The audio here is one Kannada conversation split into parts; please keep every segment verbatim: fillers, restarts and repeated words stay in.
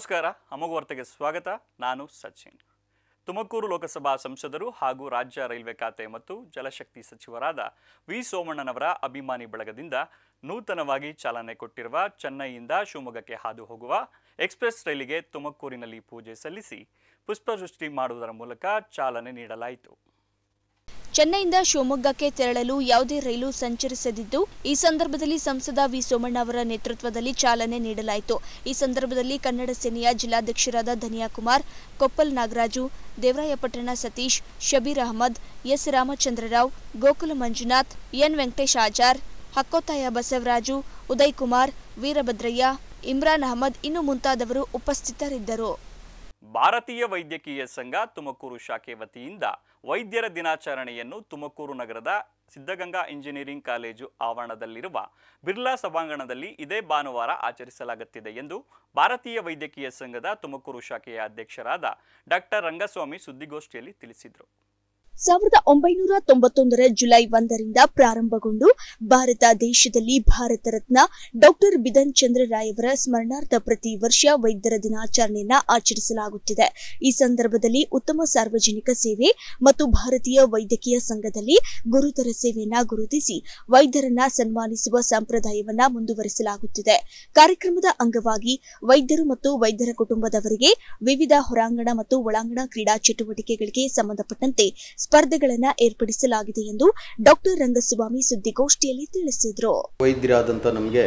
ನಮಸ್ಕಾರ ಅಮೋಘ ವಾರ್ತೆಗೆ ಸ್ವಾಗತ. ನಾನು ಸಚಿನ್. ತುಮಕೂರು ಲೋಕಸಭಾ ಸಂಸದರು ಹಾಗೂ ರಾಜ್ಯ ರೈಲ್ವೆ ಖಾತೆ ಮತ್ತು ಜಲಶಕ್ತಿ ಸಚಿವರಾದ ವಿ ಸೋಮಣ್ಣನವರ ಅಭಿಮಾನಿ ಬಳಗದಿಂದ ನೂತನವಾಗಿ ಚಾಲನೆ ಕೊಟ್ಟಿರುವ ಚೆನ್ನೈಯಿಂದ ಶಿವಮೊಗ್ಗಕ್ಕೆ ಹಾದು ಹೋಗುವ ಎಕ್ಸ್‌ಪ್ರೆಸ್ ರೈಲಿಗೆ ತುಮಕೂರಿನಲ್ಲಿ ಪೂಜೆ ಸಲ್ಲಿಸಿ ಪುಷ್ಪವೃಷ್ಟಿ ಮಾಡುವುದರ ಮೂಲಕ ಚಾಲನೆ ನೀಡಲಾಯಿತು. ಚೆನ್ನೈಯಿಂದ ಶಿವಮೊಗ್ಗಕ್ಕೆ ತೆರಳಲು ಯಾವುದೇ ರೈಲು ಸಂಚರಿಸದಿದ್ದು, ಈ ಸಂದರ್ಭದಲ್ಲಿ ಸಂಸದ ವಿ ಸೋಮಣ್ಣ ಅವರ ನೇತೃತ್ವದಲ್ಲಿ ಚಾಲನೆ ನೀಡಲಾಯಿತು. ಈ ಸಂದರ್ಭದಲ್ಲಿ ಕನ್ನಡ ಸೇನೆಯ ಜಿಲ್ಲಾಧ್ಯಕ್ಷರಾದ ಧನಿಯಾ ಕುಮಾರ್, ಕೊಪ್ಪಲ್ ನಾಗರಾಜು, ದೇವರಾಯಪಟ್ಟಣ ಸತೀಶ್, ಶಬೀರ್ ಅಹಮದ್, ಎಸ್ ರಾಮಚಂದ್ರರಾವ್, ಗೋಕುಲ ಮಂಜುನಾಥ್, ಎನ್ ವೆಂಕಟೇಶ್ ಆಚಾರ್, ಹಕ್ಕೋತಾಯ ಬಸವರಾಜು, ಉದಯ್ ಕುಮಾರ್, ವೀರಭದ್ರಯ್ಯ, ಇಮ್ರಾನ್ ಅಹಮದ್ ಇನ್ನು ಮುಂತಾದವರು ಉಪಸ್ಥಿತರಿದ್ದರು. ಭಾರತೀಯ ವೈದ್ಯಕೀಯ ಸಂಘ ತುಮಕೂರು ಶಾಖೆ ವತಿಯಿಂದ ವೈದ್ಯರ ದಿನಾಚರಣೆಯನ್ನು ತುಮಕೂರು ನಗರದ ಸಿದ್ಧಗಂಗಾ ಇಂಜಿನಿಯರಿಂಗ್ ಕಾಲೇಜು ಆವರಣದಲ್ಲಿರುವ ಬಿರ್ಲಾ ಸಭಾಂಗಣದಲ್ಲಿ ಇದೇ ಭಾನುವಾರ ಆಚರಿಸಲಾಗುತ್ತಿದೆ ಎಂದು ಭಾರತೀಯ ವೈದ್ಯಕೀಯ ಸಂಘದ ತುಮಕೂರು ಶಾಖೆಯ ಅಧ್ಯಕ್ಷರಾದ ಡಾಕ್ಟರ್ ರಂಗಸ್ವಾಮಿ ಸುದ್ದಿಗೋಷ್ಠಿಯಲ್ಲಿ ತಿಳಿಸಿದರು. ಸಾವಿರದ ಒಂಬೈನೂರ ತೊಂಬತ್ತೊಂದರ ಜುಲೈ ಒಂದರಿಂದ ಪ್ರಾರಂಭಗೊಂಡು ಭಾರತ ದೇಶದಲ್ಲಿ ಭಾರತ ರತ್ನ ಡಾಕ್ಟರ್ ಬಿಧನ್ ಚಂದ್ರ ರಾಯ್ ಅವರ ಸ್ಮರಣಾರ್ಥ ಪ್ರತಿ ವರ್ಷ ವೈದ್ಯರ ದಿನಾಚರಣೆಯನ್ನ ಆಚರಿಸಲಾಗುತ್ತಿದೆ. ಈ ಸಂದರ್ಭದಲ್ಲಿ ಉತ್ತಮ ಸಾರ್ವಜನಿಕ ಸೇವೆ ಮತ್ತು ಭಾರತೀಯ ವೈದ್ಯಕೀಯ ಸಂಘದಲ್ಲಿ ಗುರುತರ ಸೇವೆಯನ್ನ ಗುರುತಿಸಿ ವೈದ್ಯರನ್ನ ಸನ್ಮಾನಿಸುವ ಸಂಪ್ರದಾಯವನ್ನ ಮುಂದುವರಿಸಲಾಗುತ್ತಿದೆ. ಕಾರ್ಯಕ್ರಮದ ಅಂಗವಾಗಿ ವೈದ್ಯರು ಮತ್ತು ವೈದ್ಯರ ಕುಟುಂಬದವರಿಗೆ ವಿವಿಧ ಹೊರಾಂಗಣ ಮತ್ತು ಒಳಾಂಗಣ ಕ್ರೀಡಾ ಚಟುವಟಿಕೆಗಳಿಗೆ ಸಂಬಂಧಪಟ್ಟಂತೆ ಸ್ಪರ್ಧೆಗಳನ್ನು ಏರ್ಪಡಿಸಲಾಗಿದೆ ಎಂದು ಡಾಕ್ಟರ್ ರಂಗಸ್ವಾಮಿ ಸುದ್ದಿಗೋಷ್ಠಿಯಲ್ಲಿ ತಿಳಿಸಿದರು. ವೈದ್ಯರಾದಂಥ ನಮಗೆ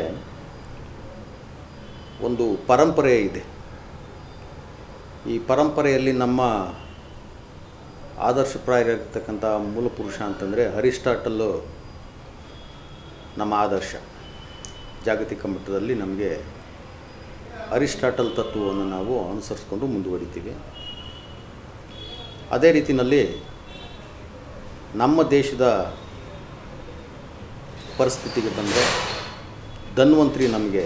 ಒಂದು ಪರಂಪರೆ ಇದೆ. ಈ ಪರಂಪರೆಯಲ್ಲಿ ನಮ್ಮ ಆದರ್ಶಪ್ರಾಯರಾಗಿರ್ತಕ್ಕಂಥ ಮೂಲ ಪುರುಷ ಅಂತಂದರೆ ಅರಿಸ್ಟಾಟಲ್ ನಮ್ಮ ಆದರ್ಶ. ಜಾಗತಿಕ ಮಟ್ಟದಲ್ಲಿ ನಮಗೆ ಅರಿಸ್ಟಾಟಲ್ ತತ್ವವನ್ನು ನಾವು ಅನುಸರಿಸ್ಕೊಂಡು ಮುಂದುವರಿತೀವಿ. ಅದೇ ರೀತಿಯಲ್ಲಿ ನಮ್ಮ ದೇಶದ ಪರಿಸ್ಥಿತಿಗೆ ಬಂದರೆ ಧನ್ವಂತರಿ ನಮಗೆ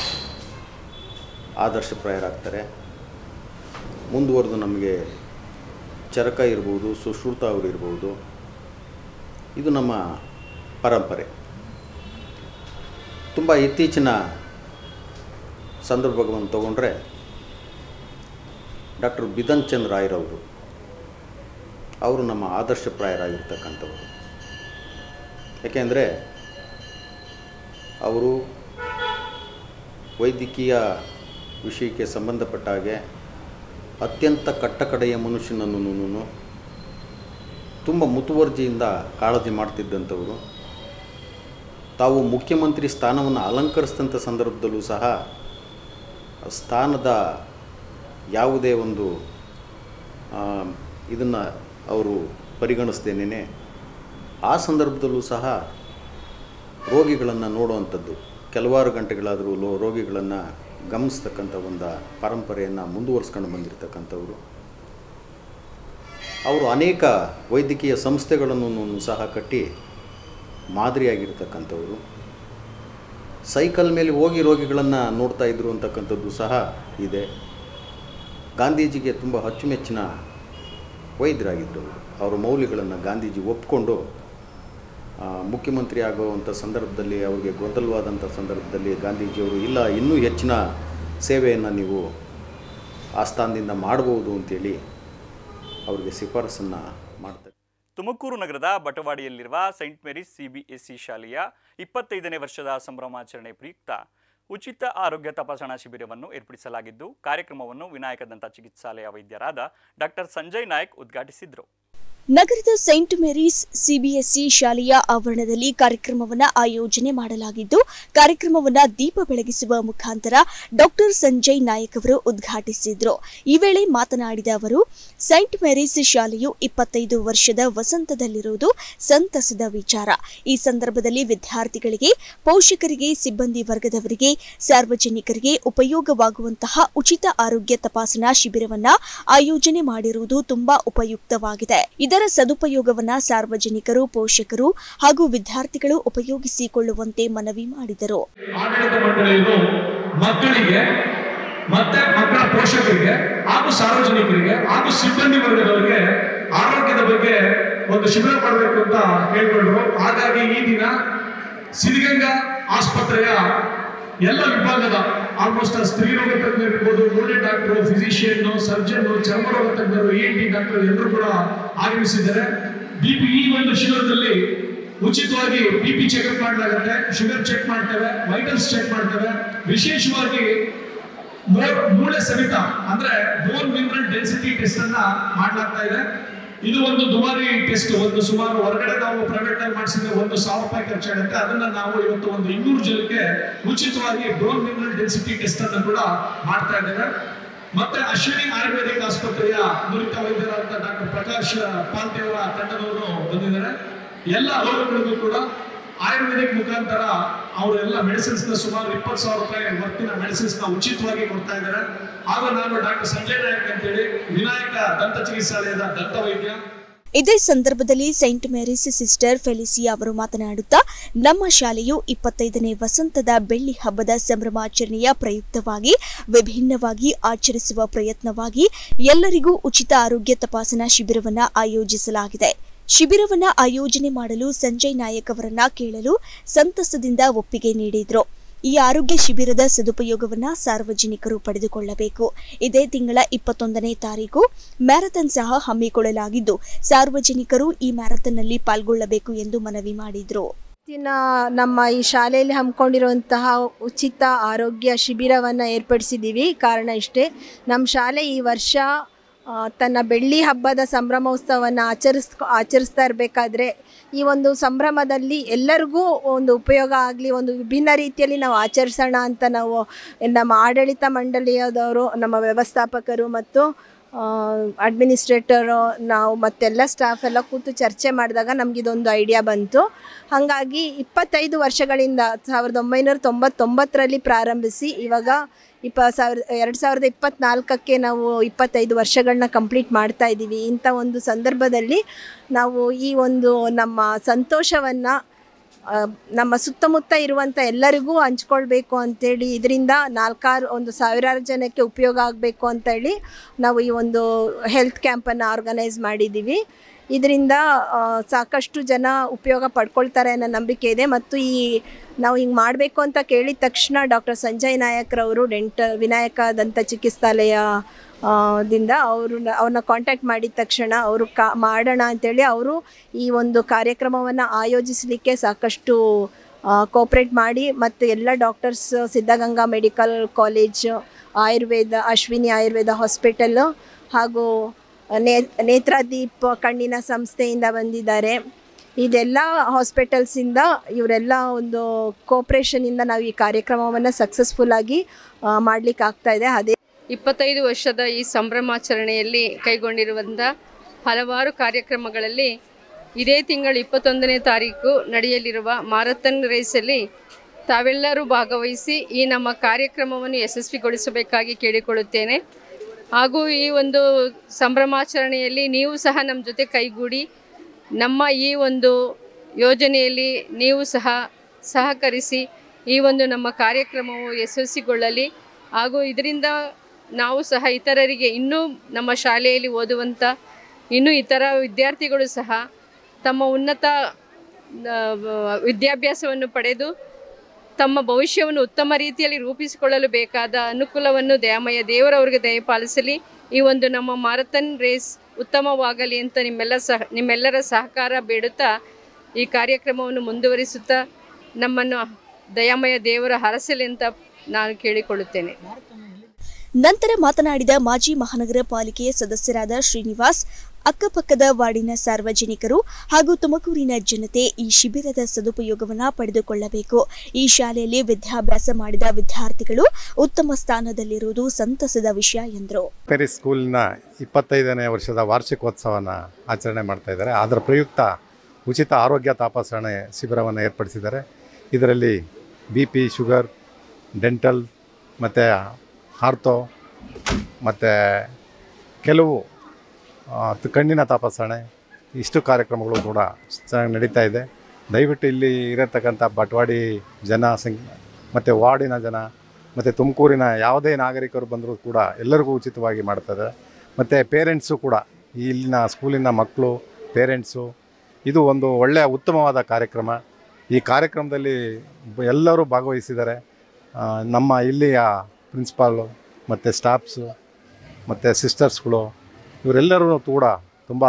ಆದರ್ಶಪ್ರಾಯರಾಗ್ತಾರೆ. ಮುಂದುವರೆದು ನಮಗೆ ಚರಕ ಇರ್ಬೋದು, ಸುಶ್ರುತ ಅವರು ಇರ್ಬೋದು. ಇದು ನಮ್ಮ ಪರಂಪರೆ. ತುಂಬ ಇತ್ತೀಚಿನ ಸಂದರ್ಭಗಳನ್ನು ತಗೊಂಡ್ರೆ ಡಾಕ್ಟರ್ ಬಿಧನ್ ಚಂದ್ರ ರಾಯ್ರವರು ಅವರು ನಮ್ಮ ಆದರ್ಶಪ್ರಾಯರಾಗಿರ್ತಕ್ಕಂಥವರು. ಯಾಕೆಂದರೆ ಅವರು ವೈದ್ಯಕೀಯ ವಿಷಯಕ್ಕೆ ಸಂಬಂಧಪಟ್ಟ ಹಾಗೆ ಅತ್ಯಂತ ಕಟ್ಟಕಡೆಯ ಮನುಷ್ಯನನ್ನು ತುಂಬ ಮುತುವರ್ಜಿಯಿಂದ ಕಾಳಜಿ ಮಾಡ್ತಿದ್ದಂಥವರು. ತಾವು ಮುಖ್ಯಮಂತ್ರಿ ಸ್ಥಾನವನ್ನು ಅಲಂಕರಿಸಿದಂಥ ಸಂದರ್ಭದಲ್ಲೂ ಸಹ ಸ್ಥಾನದ ಯಾವುದೇ ಒಂದು ಇದನ್ನು ಅವರು ಪರಿಗಣಿಸ್ದೇನೆ ಆ ಸಂದರ್ಭದಲ್ಲೂ ಸಹ ರೋಗಿಗಳನ್ನು ನೋಡುವಂಥದ್ದು, ಕೆಲವಾರು ಗಂಟೆಗಳಾದರೂ ಲೋ ರೋಗಿಗಳನ್ನು ಗಮನಿಸ್ತಕ್ಕಂಥ ಒಂದು ಪರಂಪರೆಯನ್ನು ಮುಂದುವರಿಸ್ಕೊಂಡು ಬಂದಿರತಕ್ಕಂಥವರು. ಅವರು ಅನೇಕ ವೈದ್ಯಕೀಯ ಸಂಸ್ಥೆಗಳನ್ನು ಸಹ ಕಟ್ಟಿ ಮಾದರಿಯಾಗಿರ್ತಕ್ಕಂಥವರು. ಸೈಕಲ್ ಮೇಲೆ ಹೋಗಿ ರೋಗಿಗಳನ್ನು ನೋಡ್ತಾ ಇದ್ದರು ಅಂತಕ್ಕಂಥದ್ದು ಸಹ ಇದೆ. ಗಾಂಧೀಜಿಗೆ ತುಂಬ ಅಚ್ಚುಮೆಚ್ಚಿನ ವೈದ್ಯರಾಗಿದ್ದರು. ಅವರ ಮೌಲ್ಯಗಳನ್ನು ಗಾಂಧೀಜಿ ಒಪ್ಪಿಕೊಂಡು ಮುಖ್ಯಮಂತ್ರಿ ಆಗುವಂಥ ಸಂದರ್ಭದಲ್ಲಿ ಅವರಿಗೆ ಗೊಂದಲವಾದಂಥ ಸಂದರ್ಭದಲ್ಲಿ ಗಾಂಧೀಜಿಯವರು ಇಲ್ಲ, ಇನ್ನೂ ಹೆಚ್ಚಿನ ಸೇವೆಯನ್ನು ನೀವು ಆ ಸ್ಥಾನದಿಂದ ಮಾಡಬಹುದು ಅಂತೇಳಿ ಅವರಿಗೆ ಶಿಫಾರಸನ್ನು ಮಾಡ್ತಾರೆ. ತುಮಕೂರು ನಗರದ ಬಟವಾಡಿಯಲ್ಲಿರುವ ಸೈಂಟ್ ಮೇರೀಸ್ ಸಿಬಿಎಸ್ಇ ಶಾಲೆಯ ಇಪ್ಪತ್ತೈದನೇ ವರ್ಷದ ಸಂಭ್ರಮಾಚರಣೆ ಪ್ರಯುಕ್ತ ಉಚಿತ ಆರೋಗ್ಯ ತಪಾಸಣಾ ಶಿಬಿರವನ್ನು ಏರ್ಪಡಿಸಲಾಗಿದ್ದು, ಕಾರ್ಯಕ್ರಮವನ್ನು ವಿನಾಯಕ ದಂತ ಚಿಕಿತ್ಸಾಲಯ ವೈದ್ಯರಾದ ಡಾಕ್ಟರ್ ಸಂಜಯ್ ನಾಯಕ್ ಉದ್ಘಾಟಿಸಿದರು. ನಗರದ ಸೈಂಟ್ ಮೇರೀಸ್ ಸಿಬಿಎಸ್ಇ ಶಾಲೆಯ ಆವರಣದಲ್ಲಿ ಕಾರ್ಯಕ್ರಮವನ್ನು ಆಯೋಜನೆ ಮಾಡಲಾಗಿದ್ದು, ಕಾರ್ಯಕ್ರಮವನ್ನು ದೀಪ ಬೆಳಗಿಸುವ ಮುಖಾಂತರ ಡಾಕ್ಟರ್ ಸಂಜಯ್ ನಾಯಕ್ ಅವರು ಉದ್ಘಾಟಿಸಿದರು. ಈ ವೇಳೆ ಮಾತನಾಡಿದ ಅವರು, ಸೈಂಟ್ ಮೇರೀಸ್ ಶಾಲೆಯು ಇಪ್ಪತ್ತೈದು ವರ್ಷದ ವಸಂತದಲ್ಲಿರುವುದು ಸಂತಸದ ವಿಚಾರ. ಈ ಸಂದರ್ಭದಲ್ಲಿ ವಿದ್ಯಾರ್ಥಿಗಳಿಗೆ, ಪೋಷಕರಿಗೆ, ಸಿಬ್ಬಂದಿ ವರ್ಗದವರಿಗೆ, ಸಾರ್ವಜನಿಕರಿಗೆ ಉಪಯೋಗವಾಗುವಂತಹ ಉಚಿತ ಆರೋಗ್ಯ ತಪಾಸಣಾ ಶಿಬಿರವನ್ನು ಆಯೋಜನೆ ಮಾಡಿರುವುದು ತುಂಬಾ ಉಪಯುಕ್ತವಾಗಿದೆ. ಇದರ ಸದುಪಯೋಗವನ್ನ ಸಾರ್ವಜನಿಕರು, ಪೋಷಕರು ಹಾಗೂ ವಿದ್ಯಾರ್ಥಿಗಳು ಉಪಯೋಗಿಸಿಕೊಳ್ಳುವಂತೆ ಮನವಿ ಮಾಡಿದರು. ಆಡಳಿತ ಮಂಡಳಿಯು ಮಕ್ಕಳಿಗೆ ಮತ್ತೆ ಮಕ್ಕಳ ಪೋಷಕರಿಗೆ ಹಾಗೂ ಸಾರ್ವಜನಿಕರಿಗೆ ಹಾಗೂ ಸಿಬ್ಬಂದಿ ವರ್ಗದವರಿಗೆ ಆರೋಗ್ಯದ ಬಗ್ಗೆ ಒಂದು ಶಿಬಿರ ಮಾಡಬೇಕು ಅಂತ ಹೇಳ್ಕೊಂಡ್ರು. ಹಾಗಾಗಿ ಈ ದಿನ ಸಿದ್ಧಗಂಗಾ ಆಸ್ಪತ್ರೆಯ ಎಲ್ಲ ವಿಭಾಗದ ಆಲ್ಮೋಸ್ಟ್ ಆ ಸ್ತ್ರೀ ರೋಗ ತಜ್ಞರು ಇರ್ಬೋದು, ಮೂಳೆ ಡಾಕ್ಟರ್, ಫಿಸಿಷಿಯನ್, ಸರ್ಜನ್, ಚರ್ಮ ರೋಗ ತಜ್ಞರು, ಇ ಎನ್ ಟಿ ಡಾಕ್ಟರ್ ಎಲ್ಲರೂ ಕೂಡ ಆಗಮಿಸಿದ್ದಾರೆ. ಬಿ ಪಿ ಈ ಒಂದು ಶಿಬಿರದಲ್ಲಿ ಉಚಿತವಾಗಿ ಬಿ ಪಿ ಚೆಕ್ಅಪ್ ಮಾಡಲಾಗುತ್ತೆ, ಶುಗರ್ ಚೆಕ್ ಮಾಡ್ತೇವೆ, ವೈಟಲ್ಸ್ ಚೆಕ್ ಮಾಡ್ತೇವೆ. ವಿಶೇಷವಾಗಿ ಮೂಳೆ ಸವಿತ ಅಂದ್ರೆ ಬೋನ್ ಮಿನರಲ್ ಡೆನ್ಸಿಟಿ ಟೆಸ್ಟ್ ಅನ್ನ ಮಾಡಲಾಗ್ತಾ ಇದೆ. ಇದು ಒಂದು ದುಬಾರಿ ಟೆಸ್ಟ್. ಒಂದು ಸುಮಾರು ಹೊರಗಡೆ ನಾವು ಪ್ರೈವೇಟ್ ಆಗಿ ಮಾಡಿಸಿದ್ರೆ ಒಂದು ಸಾವಿರ ರೂಪಾಯಿ ಖರ್ಚಾಗುತ್ತೆ. ಅದನ್ನ ನಾವು ಇವತ್ತು ಒಂದು ಇನ್ನೂರು ಜನಕ್ಕೆ ಉಚಿತವಾಗಿ ಬೋನ್ ಮಿನರಲ್ ಡೆನ್ಸಿಟಿ ಟೆಸ್ಟ್ ಅನ್ನು ಕೂಡ ಮಾಡ್ತಾ ಇದ್ದೇವೆ. ಮತ್ತೆ ಅಶ್ವಿನಿ ಆಯುರ್ವೇದಿಕ್ ಆಸ್ಪತ್ರೆಯ ನುರಿತ ವೈದ್ಯರಾದ ಡಾಕ್ಟರ್ ಪ್ರಕಾಶ್ ಪಾಲ್ತಿ ಅವರ ತಂಡದವರು ಬಂದಿದ್ದಾರೆ. ಎಲ್ಲ ರೋಗಗಳಿಗೂ ಕೂಡ ಆಯುರ್ವೇದಿಕ್ ಮುಖಾಂತರ ಅವರೆಲ್ಲ ಮೆಡಿಸಿನ್ಸ್ ನ ಸುಮಾರು ಇಪ್ಪತ್ತು ಸಾವಿರ ರೂಪಾಯಿ ವರ್ತಿನ ಮೆಡಿಸಿನ್ಸ್ ನ ಉಚಿತವಾಗಿ ಕೊಡ್ತಾ ಇದ್ದಾರೆ. ಹಾಗೂ ನಾನು ಡಾಕ್ಟರ್ ಸಂಜಯ್ ನಾಯಕ್ ಅಂತೇಳಿ ವಿನಾಯಕ ದಂತ ಚಿಕಿತ್ಸಾಲಯದ ದಂತ ವೈದ್ಯ. ಇದೇ ಸಂದರ್ಭದಲ್ಲಿ ಸೈಂಟ್ ಮೇರೀಸ್ ಸಿಸ್ಟರ್ ಫೆಲಿಸಿಯಾ ಅವರು ಮಾತನಾಡುತ್ತಾ, ನಮ್ಮ ಶಾಲೆಯು ಇಪ್ಪತ್ತೈದನೇ ವಸಂತದ ಬೆಳ್ಳಿ ಹಬ್ಬದ ಸಂಭ್ರಮಾಚರಣೆಯ ಪ್ರಯುಕ್ತವಾಗಿ ವಿಭಿನ್ನವಾಗಿ ಆಚರಿಸುವ ಪ್ರಯತ್ನವಾಗಿ ಎಲ್ಲರಿಗೂ ಉಚಿತ ಆರೋಗ್ಯ ತಪಾಸಣಾ ಶಿಬಿರವನ್ನು ಆಯೋಜಿಸಲಾಗಿದೆ. ಶಿಬಿರವನ್ನ ಆಯೋಜನೆ ಮಾಡಲು ಸಂಜಯ್ ನಾಯಕ್ ಅವರನ್ನ ಕೇಳಲು ಸಂತಸದಿಂದ ಒಪ್ಪಿಗೆ ನೀಡಿದ್ರು. ಈ ಆರೋಗ್ಯ ಶಿಬಿರದ ಸದುಪಯೋಗವನ್ನ ಸಾರ್ವಜನಿಕರು ಪಡೆದುಕೊಳ್ಳಬೇಕು. ಇದೇ ತಿಂಗಳ ಇಪ್ಪತ್ತೊಂದನೇ ತಾರೀಕು ಮ್ಯಾರಥಾನ್ ಸಹ ಹಮ್ಮಿಕೊಳ್ಳಲಾಗಿದ್ದು, ಸಾರ್ವಜನಿಕರು ಈ ಮ್ಯಾರಥಾನ್ನಲ್ಲಿ ಪಾಲ್ಗೊಳ್ಳಬೇಕು ಎಂದು ಮನವಿ ಮಾಡಿದ್ರು. ನಮ್ಮ ಈ ಶಾಲೆಯಲ್ಲಿ ಹಮ್ಮಿಕೊಂಡಿರುವಂತಹ ಉಚಿತ ಆರೋಗ್ಯ ಶಿಬಿರವನ್ನು ಏರ್ಪಡಿಸಿದ್ದೀವಿ. ಕಾರಣ ಇಷ್ಟೇ, ನಮ್ಮ ಶಾಲೆ ಈ ವರ್ಷ ತನ್ನ ಬೆಳ್ಳಿ ಹಬ್ಬದ ಸಂಭ್ರಮೋತ್ಸವವನ್ನು ಆಚರಿಸ್ ಆಚರಿಸ್ತಾ ಇರಬೇಕಾದ್ರೆ ಈ ಒಂದು ಸಂಭ್ರಮದಲ್ಲಿ ಎಲ್ಲರಿಗೂ ಒಂದು ಉಪಯೋಗ ಆಗಲಿ, ಒಂದು ವಿಭಿನ್ನ ರೀತಿಯಲ್ಲಿ ನಾವು ಆಚರಿಸೋಣ ಅಂತ ನಾವು ನಮ್ಮ ಆಡಳಿತ ಮಂಡಳಿಯದವರು, ನಮ್ಮ ವ್ಯವಸ್ಥಾಪಕರು ಮತ್ತು ಅಡ್ಮಿನಿಸ್ಟ್ರೇಟರು, ನಾವು ಮತ್ತೆಲ್ಲ ಸ್ಟಾಫ್ ಎಲ್ಲ ಕೂತು ಚರ್ಚೆ ಮಾಡಿದಾಗ ನಮಗಿದೊಂದು ಐಡಿಯಾ ಬಂತು. ಹಾಗಾಗಿ ಇಪ್ಪತ್ತೈದು ವರ್ಷಗಳಿಂದ ಸಾವಿರದ ಒಂಬೈನೂರ ತೊಂಬತ್ತೊಂಬತ್ತರಲ್ಲಿ ಪ್ರಾರಂಭಿಸಿ ಇವಾಗ ಇಪ್ಪ ಸಾವಿರ ಎರಡು ಸಾವಿರದ ಇಪ್ಪತ್ತ್ನಾಲ್ಕಕ್ಕೆ ನಾವು ಇಪ್ಪತ್ತೈದು ವರ್ಷಗಳನ್ನ ಕಂಪ್ಲೀಟ್ ಮಾಡ್ತಾ ಇದ್ದೀವಿ. ಇಂಥ ಒಂದು ಸಂದರ್ಭದಲ್ಲಿ ನಾವು ಈ ಒಂದು ನಮ್ಮ ಸಂತೋಷವನ್ನು ನಮ್ಮ ಸುತ್ತಮುತ್ತ ಇರುವಂಥ ಎಲ್ಲರಿಗೂ ಹಂಚ್ಕೊಳ್ಬೇಕು ಅಂಥೇಳಿ, ಇದರಿಂದ ನಾಲ್ಕಾರು ಒಂದು ಸಾವಿರಾರು ಜನಕ್ಕೆ ಉಪಯೋಗ ಆಗಬೇಕು ಅಂತೇಳಿ ನಾವು ಈ ಒಂದು ಹೆಲ್ತ್ ಕ್ಯಾಂಪನ್ನು ಆರ್ಗನೈಸ್ ಮಾಡಿದ್ದೀವಿ. ಇದರಿಂದ ಸಾಕಷ್ಟು ಜನ ಉಪಯೋಗ ಪಡ್ಕೊಳ್ತಾರೆ ಅನ್ನೋ ನಂಬಿಕೆ ಇದೆ. ಮತ್ತು ಈ ನಾವು ಹಿಂಗೆ ಮಾಡಬೇಕು ಅಂತ ಕೇಳಿದ ತಕ್ಷಣ ಡಾಕ್ಟರ್ ಸಂಜಯ್ ನಾಯಕ್ರವರು ಡೆಂಟಲ್ ವಿನಾಯಕ ದಂತ ಚಿಕಿತ್ಸಾಲಯ ದಿಂದ ಅವರು ಅವ್ರನ್ನ ಕಾಂಟ್ಯಾಕ್ಟ್ ಮಾಡಿದ ತಕ್ಷಣ ಅವರು ಕಾ ಮಾಡೋಣ ಅಂಥೇಳಿ ಅವರು ಈ ಒಂದು ಕಾರ್ಯಕ್ರಮವನ್ನು ಆಯೋಜಿಸಲಿಕ್ಕೆ ಸಾಕಷ್ಟು ಕೋಪ್ರೇಟ್ ಮಾಡಿ, ಮತ್ತು ಎಲ್ಲ doctors, Siddaganga medical college, Ayurveda, Ashwini Ayurveda hospital ಹಾಗೂ ನೇ ನೇತ್ರಾದೀಪ್ ಕಣ್ಣಿನ ಸಂಸ್ಥೆಯಿಂದ ಬಂದಿದ್ದಾರೆ. ಇದೆಲ್ಲ ಹಾಸ್ಪಿಟಲ್ಸಿಂದ ಇವರೆಲ್ಲ ಒಂದು ಕೋಪ್ರೇಷನಿಂದ ನಾವು ಈ ಕಾರ್ಯಕ್ರಮವನ್ನು ಸಕ್ಸಸ್ಫುಲ್ಲಾಗಿ ಮಾಡಲಿಕ್ಕೆ ಆಗ್ತಾಯಿದೆ. ಅದೇ ಇಪ್ಪತ್ತೈದು ವರ್ಷದ ಈ ಸಂಭ್ರಮಾಚರಣೆಯಲ್ಲಿ ಕೈಗೊಂಡಿರುವಂಥ ಹಲವಾರು ಕಾರ್ಯಕ್ರಮಗಳಲ್ಲಿ ಇದೇ ತಿಂಗಳು ಇಪ್ಪತ್ತೊಂದನೇ ತಾರೀಕು ನಡೆಯಲಿರುವ ಮಾರಥಾನ್ ರೇಸಲ್ಲಿ ತಾವೆಲ್ಲರೂ ಭಾಗವಹಿಸಿ ಈ ನಮ್ಮ ಕಾರ್ಯಕ್ರಮವನ್ನು ಯಶಸ್ವಿಗೊಳಿಸಬೇಕಾಗಿ ಕೇಳಿಕೊಳ್ಳುತ್ತೇನೆ. ಹಾಗೂ ಈ ಒಂದು ಸಂಭ್ರಮಾಚರಣೆಯಲ್ಲಿ ನೀವು ಸಹ ನಮ್ಮ ಜೊತೆ ಕೈಗೂಡಿ ನಮ್ಮ ಈ ಒಂದು ಯೋಜನೆಯಲ್ಲಿ ನೀವು ಸಹ ಸಹಕರಿಸಿ ಈ ಒಂದು ನಮ್ಮ ಕಾರ್ಯಕ್ರಮವು ಯಶಸ್ವಿಗೊಳ್ಳಲಿ. ಹಾಗೂ ಇದರಿಂದ ನಾವು ಸಹ ಇತರರಿಗೆ, ಇನ್ನೂ ನಮ್ಮ ಶಾಲೆಯಲ್ಲಿ ಓದುವಂಥ ಇನ್ನೂ ಇತರ ವಿದ್ಯಾರ್ಥಿಗಳು ಸಹ ತಮ್ಮ ಉನ್ನತ ವಿದ್ಯಾಭ್ಯಾಸವನ್ನು ಪಡೆದು ತಮ್ಮ ಭವಿಷ್ಯವನ್ನು ಉತ್ತಮ ರೀತಿಯಲ್ಲಿ ರೂಪಿಸಿಕೊಳ್ಳಲು ಬೇಕಾದ ಅನುಕೂಲವನ್ನು ದಯಾಮಯ ದೇವರವರಿಗೆ ದಯಪಾಲಿಸಲಿ. ಈ ಒಂದು ನಮ್ಮ ಮಾರಥಾನ್ ರೇಸ್ ಉತ್ತಮವಾಗಲಿ ಅಂತ ನಿಮ್ಮೆಲ್ಲ ಸಹ ನಿಮ್ಮೆಲ್ಲರ ಸಹಕಾರ ಬೇಡುತ್ತಾ ಈ ಕಾರ್ಯಕ್ರಮವನ್ನು ಮುಂದುವರಿಸುತ್ತಾ ನಮ್ಮನ್ನು ದಯಾಮಯ ದೇವರ ಹರಸಲಿ ಅಂತ ನಾನು ಕೇಳಿಕೊಳ್ಳುತ್ತೇನೆ. ನಂತರ ಮಾತನಾಡಿದ ಮಾಜಿ ಮಹಾನಗರ ಪಾಲಿಕೆಯ ಸದಸ್ಯರಾದ ಶ್ರೀನಿವಾಸ್, ಅಕ್ಕಪಕ್ಕದ ವಾರ್ಡಿನ ಸಾರ್ವಜನಿಕರು ಹಾಗೂ ತುಮಕೂರಿನ ಜನತೆ ಈ ಶಿಬಿರದ ಸದುಪಯೋಗವನ್ನು ಪಡೆದುಕೊಳ್ಳಬೇಕು. ಈ ಶಾಲೆಯಲ್ಲಿ ವಿದ್ಯಾಭ್ಯಾಸ ಮಾಡಿದ ವಿದ್ಯಾರ್ಥಿಗಳು ಉತ್ತಮ ಸ್ಥಾನದಲ್ಲಿರುವುದು ಸಂತಸದ ವಿಷಯ ಎಂದರು. ಪೆರಿಸ್ ಸ್ಕೂಲಿನ ಇಪ್ಪತ್ತೈದನೇ ವರ್ಷದ ವಾರ್ಷಿಕೋತ್ಸವನ ಆಚರಣೆ ಮಾಡ್ತಾ ಇದ್ದಾರೆ. ಅದರ ಪ್ರಯುಕ್ತ ಉಚಿತ ಆರೋಗ್ಯ ತಪಾಸಣೆ ಶಿಬಿರವನ್ನು ಏರ್ಪಡಿಸಿದ್ದಾರೆ. ಇದರಲ್ಲಿ ಬಿ ಪಿ, ಶುಗರ್, ಡೆಂಟಲ್ ಮತ್ತು ಆರ್ಥೋ ಮತ್ತು ಕೆಲವು ಕಣ್ಣಿನ ತಪಾಸಣೆ, ಇಷ್ಟು ಕಾರ್ಯಕ್ರಮಗಳು ಕೂಡ ಚೆನ್ನಾಗಿ ನಡೀತಾ ಇದೆ. ದಯವಿಟ್ಟು ಇಲ್ಲಿ ಇರತಕ್ಕಂಥ ಬಟವಾಡಿ ಜನ ಸಂಖ್ಯೆ ಮತ್ತು ವಾರ್ಡಿನ ಜನ ಮತ್ತು ತುಮಕೂರಿನ ಯಾವುದೇ ನಾಗರಿಕರು ಬಂದರೂ ಕೂಡ ಎಲ್ಲರಿಗೂ ಉಚಿತವಾಗಿ ಮಾಡ್ತಾರೆ. ಮತ್ತು ಪೇರೆಂಟ್ಸು ಕೂಡ, ಇಲ್ಲಿನ ಸ್ಕೂಲಿನ ಮಕ್ಕಳು, ಪೇರೆಂಟ್ಸು, ಇದು ಒಂದು ಒಳ್ಳೆಯ ಉತ್ತಮವಾದ ಕಾರ್ಯಕ್ರಮ. ಈ ಕಾರ್ಯಕ್ರಮದಲ್ಲಿ ಎಲ್ಲರೂ ಭಾಗವಹಿಸಿದ್ದಾರೆ. ನಮ್ಮ ಇಲ್ಲಿಯ ಪ್ರಿನ್ಸಿಪಾಲು ಮತ್ತು ಸ್ಟಾಫ್ಸು ಮತ್ತು ಸಿಸ್ಟರ್ಸ್ಗಳು ಇವರೆಲ್ಲರೂ ಕೂಡ ತುಂಬ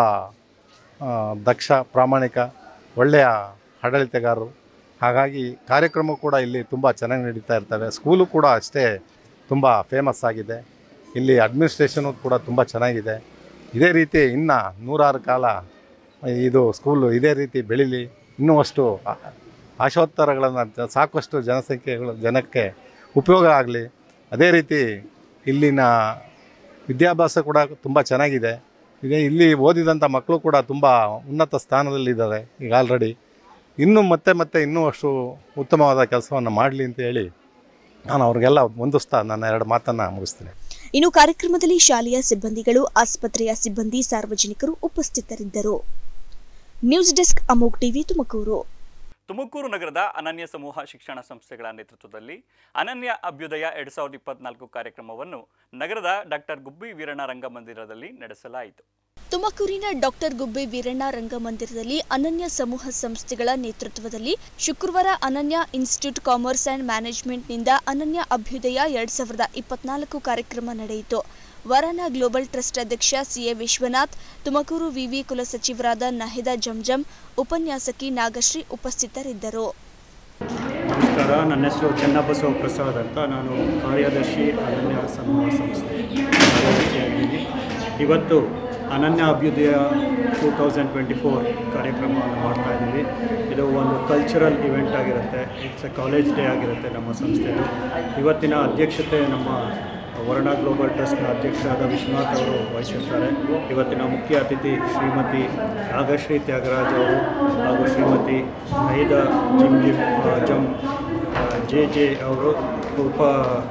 ದಕ್ಷ, ಪ್ರಾಮಾಣಿಕ, ಒಳ್ಳೆಯ ಆಡಳಿತಗಾರರು. ಹಾಗಾಗಿ ಕಾರ್ಯಕ್ರಮ ಕೂಡ ಇಲ್ಲಿ ತುಂಬ ಚೆನ್ನಾಗಿ ನಡೀತಾ ಇರ್ತವೆ. ಸ್ಕೂಲು ಕೂಡ ಅಷ್ಟೇ ತುಂಬ ಫೇಮಸ್ ಆಗಿದೆ. ಇಲ್ಲಿ ಅಡ್ಮಿನಿಸ್ಟ್ರೇಷನು ಕೂಡ ತುಂಬ ಚೆನ್ನಾಗಿದೆ. ಇದೇ ರೀತಿ ಇನ್ನು ನೂರಾರು ಕಾಲ ಇದು ಸ್ಕೂಲು ಇದೇ ರೀತಿ ಬೆಳೀಲಿ, ಇನ್ನೂ ಅಷ್ಟು ಆಶೋತ್ತರಗಳನ್ನು ಸಾಕಷ್ಟು ಜನಸಂಖ್ಯೆಗಳು ಜನಕ್ಕೆ ಉಪಯೋಗ ಆಗಲಿ. ಅದೇ ರೀತಿ ಇಲ್ಲಿನ ವಿದ್ಯಾಭ್ಯಾಸ ಕೂಡ ತುಂಬ ಚೆನ್ನಾಗಿದೆ. ಈಗ ಇಲ್ಲಿ ಓದಿದಂಥ ಮಕ್ಕಳು ಕೂಡ ತುಂಬ ಉನ್ನತ ಸ್ಥಾನದಲ್ಲಿದ್ದಾರೆ ಈಗ ಆಲ್ರೆಡಿ. ಇನ್ನೂ ಮತ್ತೆ ಮತ್ತೆ ಇನ್ನೂ ಅಷ್ಟು ಉತ್ತಮವಾದ ಕೆಲಸವನ್ನು ಮಾಡಲಿ ಅಂತ ಹೇಳಿ ನಾನು ಅವ್ರಿಗೆಲ್ಲ ಹೊಂದಿಸ್ತಾ ನನ್ನ ಎರಡು ಮಾತನ್ನು ಮುಗಿಸ್ತೀನಿ. ಇನ್ನು ಕಾರ್ಯಕ್ರಮದಲ್ಲಿ ಶಾಲೆಯ ಸಿಬ್ಬಂದಿಗಳು, ಆಸ್ಪತ್ರೆಯ ಸಿಬ್ಬಂದಿ, ಸಾರ್ವಜನಿಕರು ಉಪಸ್ಥಿತರಿದ್ದರು. News desk Amogh TV, Tumakuru. Tumakuru ನಗರದ ಅನನ್ಯ ಸಮೂಹ ಶಿಕ್ಷಣ ಸಂಸ್ಥೆಗಳ ನೇತೃತ್ವದಲ್ಲಿ ಅನನ್ಯ ಅಭ್ಯುದಯ ಎರಡ್ ಸಾವಿರದ ಇಪ್ಪತ್ನಾಲ್ಕು ಕಾರ್ಯಕ್ರಮವನ್ನು ನಗರದ ಡಾಕ್ಟರ್ ಗುಬ್ಬಿ ವೀರಣ್ಣ ರಂಗಮಂದಿರದಲ್ಲಿ ನಡೆಸಲಾಯಿತು. ತುಮಕೂರಿನ ಡಾಕ್ಟರ್ ಗುಬ್ಬಿ ವೀರಣ್ಣ ರಂಗಮಂದಿರದಲ್ಲಿ ಅನನ್ಯ ಸಮೂಹ ಸಂಸ್ಥೆಗಳ ನೇತೃತ್ವದಲ್ಲಿ ಶುಕ್ರವಾರ ಅನನ್ಯ ಇನ್ಸ್ಟಿಟ್ಯೂಟ್ ಕಾಮರ್ಸ್ ಅಂಡ್ ಮ್ಯಾನೇಜ್ಮೆಂಟ್ನಿಂದ ಅನನ್ಯ ಅಭ್ಯುದಯ ಎರಡ್ ಸಾವಿರದ ಇಪ್ಪತ್ನಾಲ್ಕು ಕಾರ್ಯಕ್ರಮ ನಡೆಯಿತು. ವರಾನ ಗ್ಲೋಬಲ್ ಟ್ರಸ್ಟ್ ಅಧ್ಯಕ್ಷ ಸಿಎ ವಿಶ್ವನಾಥ್, ತುಮಕೂರು ವಿವಿ ಕುಲಸಚಿವರಾದ ನಹಿದಾ ಜಂಜಂ, ಉಪನ್ಯಾಸಕಿ ನಾಗಶ್ರೀ ಉಪಸ್ಥಿತರಿದ್ದರು. ನಮಸ್ಕಾರ, ನನ್ನ ಹೆಸರು ಚೆನ್ನಬಸವ ಪ್ರಸಾದ್ ಅಂತ. ನಾನು ಕಾರ್ಯದರ್ಶಿ ಅನನ್ಯ ಸಮೂಹ ಸಂಸ್ಥೆ ಕಾರ್ಯದರ್ಶಿಯಾಗಿದ್ದೀನಿ. ಇವತ್ತು Ananya Abhyudaya two thousand twenty four ಕಾರ್ಯಕ್ರಮವನ್ನು ಮಾಡ್ತಾ ಇದ್ದೀವಿ. ಇದು ಒಂದು ಕಲ್ಚರಲ್ ಇವೆಂಟ್ ಆಗಿರುತ್ತೆ. ಇಟ್ಸ್ ಎ ಕಾಲೇಜ್ ಡೇ ಆಗಿರುತ್ತೆ ನಮ್ಮ ಸಂಸ್ಥೆದು. ಇವತ್ತಿನ ಅಧ್ಯಕ್ಷತೆ ನಮ್ಮ ವರುಣ ಗ್ಲೋಬಲ್ ಟ್ರಸ್ಟ್ನ ಅಧ್ಯಕ್ಷರಾದ ವಿಶ್ವನಾಥ್ ಅವರು ವಹಿಸಿರ್ತಾರೆ. ಇವತ್ತಿನ ಮುಖ್ಯ ಅತಿಥಿ ಶ್ರೀಮತಿ ನಾಗಶ್ರೀ ತ್ಯಾಗರಾಜ್ ಅವರು ಹಾಗೂ ಶ್ರೀಮತಿ ನಹಿದಾ ಜಿಮ್ ಜಿಮ್ ಜಮ್ ಜೆ ಜೆ ಅವರು ಉಪ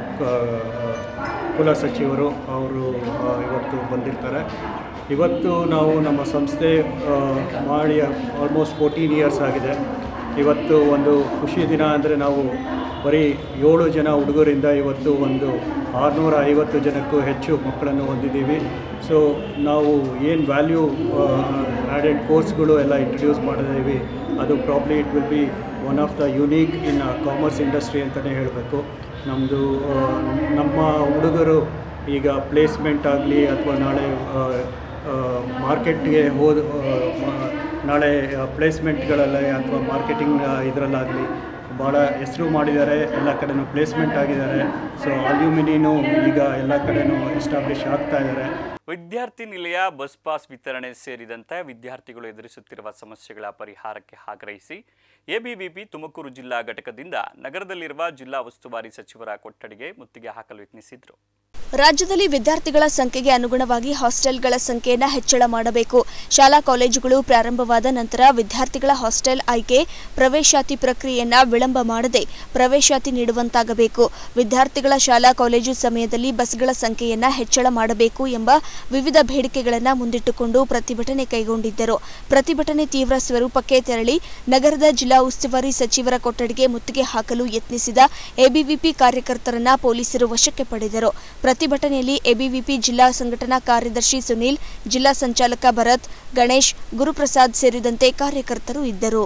ಕುಲಸಚಿವರು ಅವರು ಇವತ್ತು ಬಂದಿರ್ತಾರೆ. ಇವತ್ತು ನಾವು ನಮ್ಮ ಸಂಸ್ಥೆ ಮಾಡಿ ಆಲ್ಮೋಸ್ಟ್ ಫೋರ್ಟೀನ್ ಇಯರ್ಸ್ ಆಗಿದೆ. ಇವತ್ತು ಒಂದು ಖುಷಿ ದಿನ ಅಂದರೆ ನಾವು ಬರೀ ಏಳು ಜನ ಹುಡುಗರಿಂದ ಇವತ್ತು ಒಂದು ಆರುನೂರ ಐವತ್ತು ಜನಕ್ಕೂ ಹೆಚ್ಚು ಮಕ್ಕಳನ್ನು ಹೊಂದಿದ್ದೀವಿ. ಸೊ ನಾವು ಏನು ವ್ಯಾಲ್ಯೂ ಆ್ಯಡೆಡ್ ಕೋರ್ಸ್ಗಳು ಎಲ್ಲ ಇಂಟ್ರಡ್ಯೂಸ್ ಮಾಡಿದ್ದೀವಿ, ಅದು probably it will be one of the unique in commerce industry ಅಂತಲೇ ಹೇಳಬೇಕು. ನಮ್ಮದು ನಮ್ಮ ಹುಡುಗರು ಈಗ ಪ್ಲೇಸ್ಮೆಂಟ್ ಆಗಲಿ ಅಥವಾ ನಾಳೆ ಮಾರ್ಕೆಟ್ಗೆ ಹೋದ ನಾಳೆ ಪ್ಲೇಸ್ಮೆಂಟ್ಗಳಲ್ಲಿ ಅಥವಾ ಮಾರ್ಕೆಟಿಂಗ್ ಇದರಲ್ಲಾಗಲಿ ಭಾಳ ಹೆಸರು ಮಾಡಿದ್ದಾರೆ. ಎಲ್ಲ ಕಡೆನೂ ಪ್ಲೇಸ್ಮೆಂಟ್ ಆಗಿದ್ದಾರೆ. ಸೊ ಅಲ್ಯೂಮಿನಿನೂ ಈಗ ಎಲ್ಲ ಕಡೆನೂ ಎಸ್ಟಾಬ್ಲಿಷ್ ಆಗ್ತಾ ಇದ್ದಾರೆ. ವಿದ್ಯಾರ್ಥಿ ನಿಲಯ, ಬಸ್ ಪಾಸ್ ವಿತರಣೆ ಸೇರಿದಂತೆ ವಿದ್ಯಾರ್ಥಿಗಳು ಎದುರಿಸುತ್ತಿರುವ ಸಮಸ್ಯೆಗಳ ಪರಿಹಾರಕ್ಕೆ ಆಗ್ರಹಿಸಿ ಎಬಿವಿಪಿ ತುಮಕೂರು ಜಿಲ್ಲಾ ಘಟಕದಿಂದ ನಗರದಲ್ಲಿರುವ ಜಿಲ್ಲಾ ಉಸ್ತುವಾರಿ ಸಚಿವರ ಕೊಠಡಿಗೆ ಮುತ್ತಿಗೆ ಹಾಕಲು ಯತ್ನಿಸಿದರು. ರಾಜ್ಯದಲ್ಲಿ ವಿದ್ಯಾರ್ಥಿಗಳ ಸಂಖ್ಯೆಗೆ ಅನುಗುಣವಾಗಿ ಹಾಸ್ಟೆಲ್ಗಳ ಸಂಖ್ಯೆಯನ್ನು ಹೆಚ್ಚಳ ಮಾಡಬೇಕು. ಶಾಲಾ ಕಾಲೇಜುಗಳು ಪ್ರಾರಂಭವಾದ ನಂತರ ವಿದ್ಯಾರ್ಥಿಗಳ ಹಾಸ್ಟೆಲ್ ಆಯ್ಕೆ, ಪ್ರವೇಶಾತಿ ಪ್ರಕ್ರಿಯೆಯನ್ನು ವಿಳಂಬ ಮಾಡದೆ ಪ್ರವೇಶಾತಿ ನೀಡುವಂತಾಗಬೇಕು. ವಿದ್ಯಾರ್ಥಿಗಳ ಶಾಲಾ ಕಾಲೇಜು ಸಮಯದಲ್ಲಿ ಬಸ್ಗಳ ಸಂಖ್ಯೆಯನ್ನು ಹೆಚ್ಚಳ ಮಾಡಬೇಕು ಎಂಬ ವಿವಿಧ ಬೇಡಿಕೆಗಳನ್ನು ಮುಂದಿಟ್ಟುಕೊಂಡು ಪ್ರತಿಭಟನೆ ಕೈಗೊಂಡಿದ್ದರು. ಪ್ರತಿಭಟನೆ ತೀವ್ರ ಸ್ವರೂಪಕ್ಕೆ ತೆರಳಿ ನಗರದ ಜಿಲ್ಲಾ ಉಸ್ತುವಾರಿ ಸಚಿವರ ಕೊಠಡಿಗೆ ಮುತ್ತಿಗೆ ಹಾಕಲು ಯತ್ನಿಸಿದ ಎಬಿವಿಪಿ ಕಾರ್ಯಕರ್ತರನ್ನ ಪೊಲೀಸರು ವಶಕ್ಕೆ ಪಡೆದರು. ಪ್ರತಿಭಟನೆಯಲ್ಲಿ ಎಬಿವಿಪಿ ಜಿಲ್ಲಾ ಸಂಘಟನಾ ಕಾರ್ಯದರ್ಶಿ ಸುನೀಲ್, ಜಿಲ್ಲಾ ಸಂಚಾಲಕ ಭರತ್, ಗಣೇಶ್, ಗುರುಪ್ರಸಾದ್ ಸೇರಿದಂತೆ ಕಾರ್ಯಕರ್ತರು ಇದ್ದರು.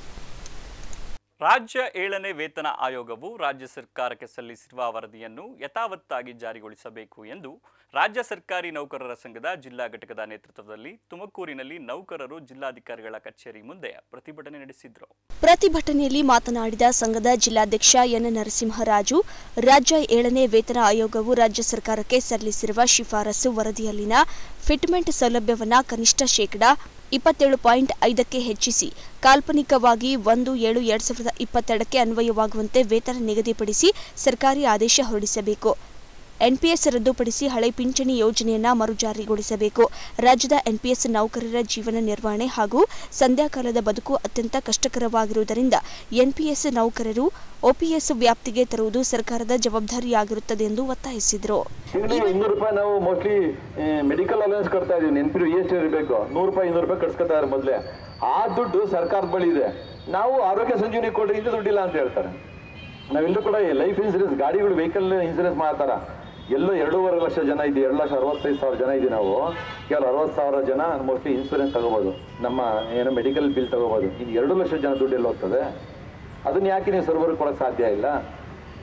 ರಾಜ್ಯ ಏಳನೇ ವೇತನ ಆಯೋಗವು ರಾಜ್ಯ ಸರ್ಕಾರಕ್ಕೆ ಸಲ್ಲಿಸಿರುವ ವರದಿಯನ್ನು ಯಥಾವತ್ತಾಗಿ ಜಾರಿಗೊಳಿಸಬೇಕು ಎಂದು ರಾಜ್ಯ ಸರ್ಕಾರಿ ನೌಕರರ ಸಂಘದ ಜಿಲ್ಲಾ ಘಟಕದ ನೇತೃತ್ವದಲ್ಲಿ ತುಮಕೂರಿನಲ್ಲಿ ನೌಕರರು ಜಿಲ್ಲಾಧಿಕಾರಿಗಳ ಕಚೇರಿ ಮುಂದೆ ಪ್ರತಿಭಟನೆ ನಡೆಸಿದರು. ಪ್ರತಿಭಟನೆಯಲ್ಲಿ ಮಾತನಾಡಿದ ಸಂಘದ ಜಿಲ್ಲಾಧ್ಯಕ್ಷ ಎನ್ ನರಸಿಂಹರಾಜು, ರಾಜ್ಯ ಏಳನೇ ವೇತನ ಆಯೋಗವು ರಾಜ್ಯ ಸರ್ಕಾರಕ್ಕೆ ಸಲ್ಲಿಸಿರುವ ಶಿಫಾರಸು ವರದಿಯಲ್ಲಿನ ಫಿಟ್ಮೆಂಟ್ ಸೌಲಭ್ಯವನ್ನು ಕನಿಷ್ಠ ಶೇಕಡಾ ಇಪ್ಪತ್ತೇಳು ಪಾಯಿಂಟ್ ಐದಕ್ಕೆ ಹೆಚ್ಚಿಸಿ ಕಾಲ್ಪನಿಕವಾಗಿ ಒಂದು ಏಳು ಎರಡ್ ಸಾವಿರದ ಇಪ್ಪತ್ತೆರಡಕ್ಕೆ ಅನ್ವಯವಾಗುವಂತೆ ವೇತನ ನಿಗದಿಪಡಿಸಿ ಸರ್ಕಾರಿ ಆದೇಶ ಹೊರಡಿಸಬೇಕು. ಎನ್ಪಿಎಸ್ ರದ್ದುಪಡಿಸಿ ಹಳೆ ಪಿಂಚಣಿ ಯೋಜನೆಯನ್ನು ಮರುಜಾರಿಗೊಳಿಸಬೇಕು. ರಾಜ್ಯದ ಎನ್ಪಿಎಸ್ ನೌಕರರ ಜೀವನ ನಿರ್ವಹಣೆ ಹಾಗೂ ಸಂಧ್ಯಾಕಾಲದ ಬದುಕು ಅತ್ಯಂತ ಕಷ್ಟಕರವಾಗಿರುವುದರಿಂದ ಎನ್ಪಿಎಸ್ ನೌಕರರು ಒಪಿಎಸ್ ವ್ಯಾಪ್ತಿಗೆ ತರುವುದು ಸರ್ಕಾರದ ಜವಾಬ್ದಾರಿಯಾಗಿರುತ್ತದೆ ಎಂದು ಒತ್ತಾಯಿಸಿದರು. ಇನ್ನೂರು ರೂಪಾಯಿ ನಾವು ಮೋಸ್ಟ್ಲಿ ಮೆಡಿಕಲ್ ಅಲೌನ್ಸ್ ಕೊಡ್ತಾ ಇದೀವಿ. ನೆನಪಿರು ಎಷ್ಟು ಇರಬೇಕು, ನೂರು ರೂಪಾಯಿ ಇನ್ನೂರು ರೂಪಾಯಿ ಕಟ್ಸ್ಕೊತಾರೆ ಮೊದಲೇ. ಆ ದುಡ್ಡು ಸರ್ಕಾರದ ಬಳಿ ಇದೆ. ನಾವು ಆರೋಗ್ಯ ಸಂಜೀವನಿ ಕೊಡ್ರಿ, ಇದು ದುಡ್ಡಿಲ್ಲ ಅಂತ ಹೇಳ್ತಾರೆ. ನಾವೆಲ್ಲರೂ ಕೂಡ ಲೈಫ್ ಇನ್ಸೂರೆನ್ಸ್, ಗಾಡಿಗಳು ವೆಹಿಕಲ್ ಇನ್ಸೂರೆನ್ಸ್ ಮಾಡ್ತಾರ. ಎಲ್ಲೋ ಎರಡೂವರೆ ಲಕ್ಷ ಜನ ಇದೆ, ಎರಡು ಲಕ್ಷ ಅರವತ್ತೈದು ಸಾವಿರ ಜನ ಇದೆ. ನಾವು ಕೇವಲ ಅರವತ್ತು ಸಾವಿರ ಜನ ಮೋಸ್ಟ್ಲಿ ಇನ್ಸೂರೆನ್ಸ್ ತಗೋಬೋದು, ನಮ್ಮ ಏನೋ ಮೆಡಿಕಲ್ ಬಿಲ್ ತಗೋಬೋದು. ಇನ್ನು ಎರಡು ಲಕ್ಷ ಜನ ದುಡ್ಡು ಎಲ್ಲ ಹೋಗ್ತದೆ. ಅದನ್ನ ಯಾಕೆ ನೀವು ಸರ್ವರ್ ಕೊಡೋಕ್ಕೆ ಸಾಧ್ಯ ಇಲ್ಲ?